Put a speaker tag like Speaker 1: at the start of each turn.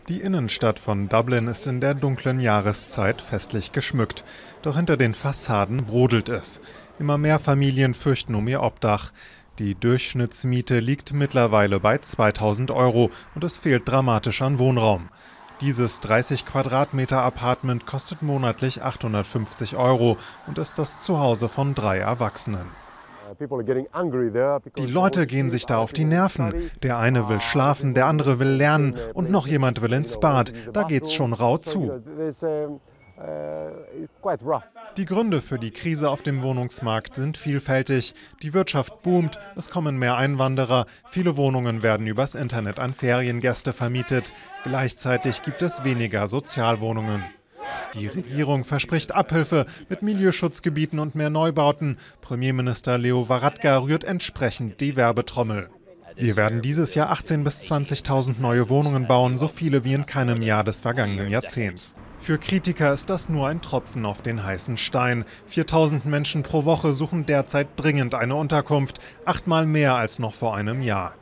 Speaker 1: Die Innenstadt von Dublin ist in der dunklen Jahreszeit festlich geschmückt. Doch hinter den Fassaden brodelt es. Immer mehr Familien fürchten um ihr Obdach. Die Durchschnittsmiete liegt mittlerweile bei 2000 € und es fehlt dramatisch an Wohnraum. Dieses 30 Quadratmeter Apartment kostet monatlich 850 € und ist das Zuhause von 3 Erwachsenen. Die Leute gehen sich da auf die Nerven. Der eine will schlafen, der andere will lernen und noch jemand will ins Bad. Da geht's schon rau zu. Die Gründe für die Krise auf dem Wohnungsmarkt sind vielfältig. Die Wirtschaft boomt, es kommen mehr Einwanderer, viele Wohnungen werden übers Internet an Feriengäste vermietet. Gleichzeitig gibt es weniger Sozialwohnungen. Die Regierung verspricht Abhilfe mit Milieuschutzgebieten und mehr Neubauten. Premierminister Leo Varadkar rührt entsprechend die Werbetrommel. Wir werden dieses Jahr 18.000 bis 20.000 neue Wohnungen bauen, so viele wie in keinem Jahr des vergangenen Jahrzehnts. Für Kritiker ist das nur ein Tropfen auf den heißen Stein. 4.000 Menschen pro Woche suchen derzeit dringend eine Unterkunft, 8-mal mehr als noch vor einem Jahr.